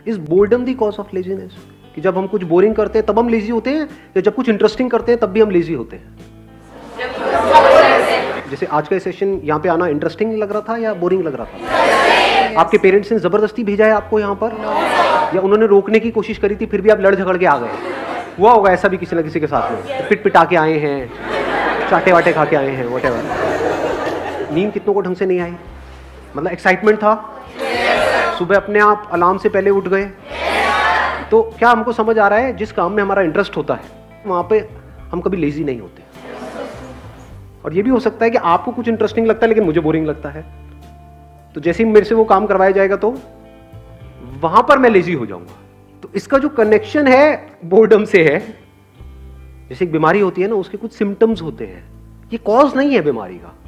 Is boredom the cause of laziness? कि जब हम कुछ बोरिंग करते हैं तब हम लेजी होते हैं, या जब कुछ इंटरेस्टिंग करते हैं तब भी हम लेजी होते हैं? जैसे आज का सेशन यहाँ पे आना इंटरेस्टिंग लग रहा था या बोरिंग लग रहा था? आपके पेरेंट्स ने जबरदस्ती भेजा है आपको यहाँ पर, या उन्होंने रोकने की कोशिश करी थी फिर भी आप लड़ झगड़ के आ गए? हुआ होगा ऐसा भी किसी न किसी के साथ में, पिट पिटा के आए हैं, चाटे वाटे खा के आए हैं, व्हाटएवर। नींद कितनों को ढंग से नहीं आई? मतलब एक्साइटमेंट था, सुबह अपने आप अलार्म से पहले उठ गए। तो क्या हमको समझ आ रहा है जिस काम में हमारा इंटरेस्ट होता है वहाँ पे हम कभी लेजी नहीं होते? और ये भी हो सकता है कि आपको कुछ इंटरेस्टिंग लगता है लेकिन मुझे बोरिंग लगता है, तो जैसे ही मेरे से वो काम करवाया जाएगा तो वहां पर मैं लेजी हो जाऊंगा। तो इसका जो कनेक्शन है बोर्डम से है, जैसे एक बीमारी होती है ना, उसके कुछ सिम्टम्स होते हैं, ये कॉज नहीं है बीमारी का।